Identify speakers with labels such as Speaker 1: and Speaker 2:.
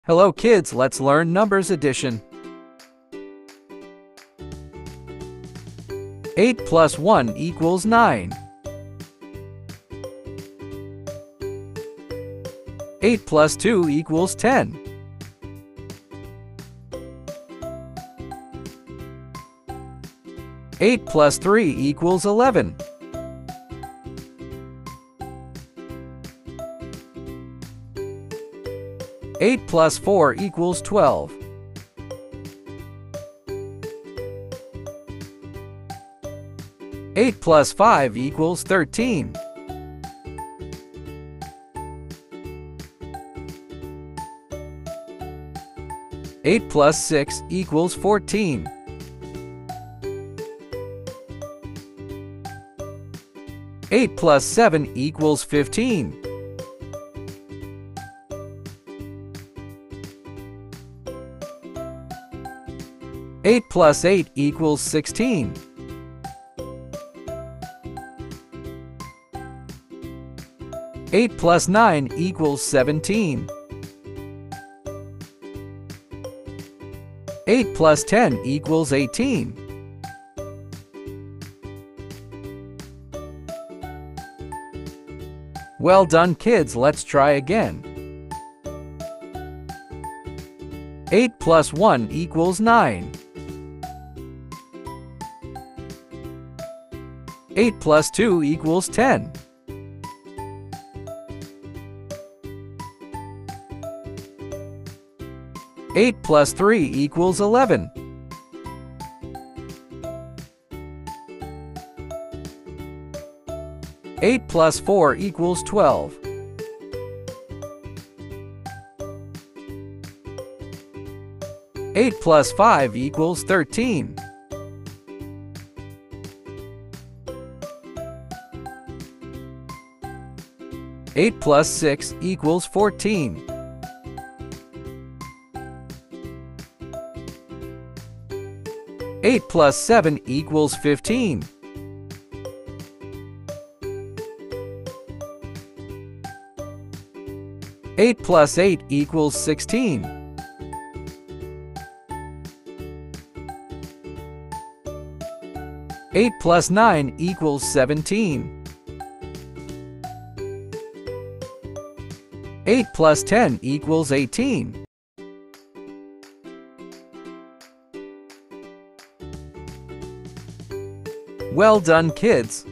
Speaker 1: Hello kids, let's learn numbers addition. 8 plus 1 equals 9. 8 plus 2 equals 10. 8 plus 3 equals 11. 8 plus 4 equals 12. 8 plus 5 equals 13. 8 plus 6 equals 14. 8 plus 7 equals 15. 8 plus 8 equals 16. 8 plus 9 equals 17. 8 plus 10 equals 18. 'Well done, kids, let's try again. 8 plus 1 equals 9. 8 plus 2 equals 10. 8 plus 3 equals 11. 8 plus 4 equals 12. 8 plus 5 equals 13. 8 plus 6 equals 14. 8 plus 7 equals 15. 8 plus 8 equals 16. 8 plus 9 equals 17. 8 plus 10 equals 18. Well done, kids!